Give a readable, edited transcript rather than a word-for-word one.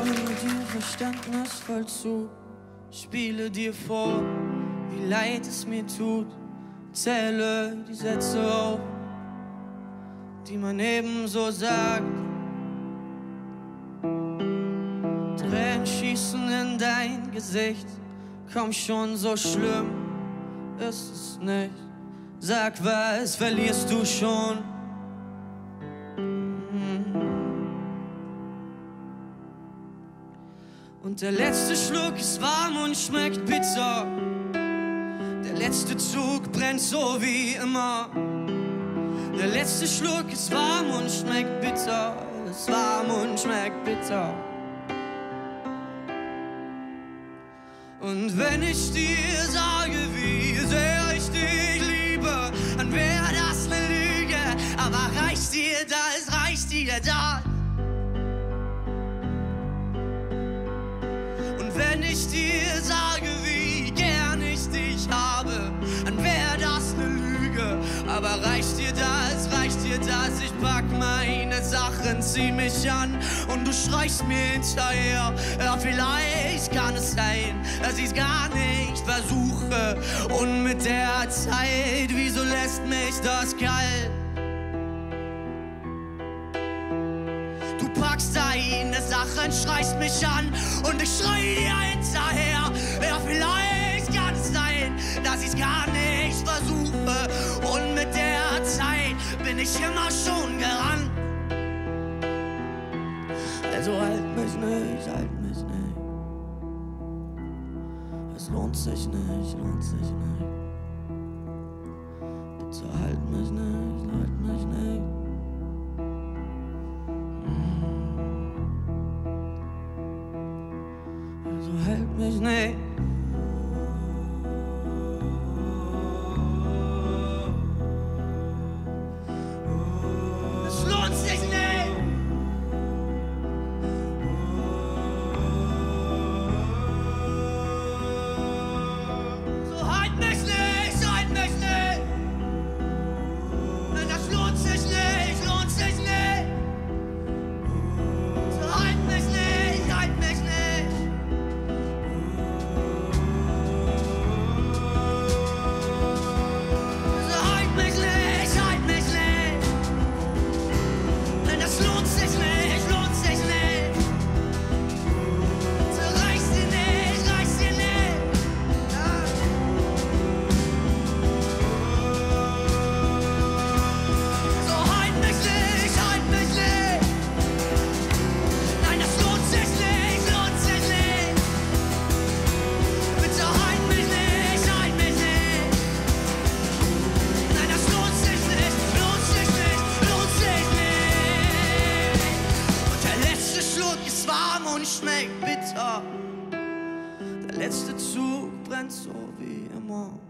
Höre dir verständnisvoll zu, spiele dir vor, wie leid es mir tut. Zähle die Sätze auf, die man ebenso sagt. Tränen schießen in dein Gesicht, komm schon, so schlimm ist es nicht. Sag, was verlierst du schon? Und der letzte Schluck ist warm und schmeckt bitter. Der letzte Zug brennt so wie immer. Der letzte Schluck ist warm und schmeckt bitter. Ist warm und schmeckt bitter. Und wenn ich dir sage, wie sehr ich dich liebe, dann wäre das eine Lüge. Aber reicht dir das, reicht dir das? Und wenn ich dir sage, wie gern ich dich habe, dann wäre das eine Lüge. Aber reicht dir das, reicht dir das? Ich pack meine Sachen, zieh mich an und du schreist mir hinterher. Ja, vielleicht kann es sein, dass ich's gar nicht versuche. Und mit der Zeit, wieso lässt mich das kalt? Du packst deine Sachen, schreist mich an und ich schrei dir hinterher. Ja, vielleicht kann es sein, dass ich's gar nicht versuche. Und mit der Zeit bin ich immer schon gerannt. Also halt mich nicht, halt mich nicht. Es lohnt sich nicht, lohnt sich nicht. Bitte halt mich nicht, halt mich nicht. Also halt mich nicht. Es lohnt sich nicht. So halt mich nicht, halt mich nicht. Nein, das lohnt sich nicht, lohnt sich nicht. So halt mich nicht, halt mich nicht. So halt mich nicht, halt mich nicht. Nein, das lohnt sich nicht, lohnt sich nicht. So reißt dir nicht, reißt dir nicht. Ja. So halt mich nicht, halt mich nicht. Nein, das lohnt sich nicht, lohnt sich nicht. Bitte halt mich nicht, halt mich nicht. Nein, das lohnt sich nicht, lohnt sich nicht, lohnt sich nicht. Und der letzte Schluck ist warm und schmeckt bitter. Der letzte Zug brennt so wie immer.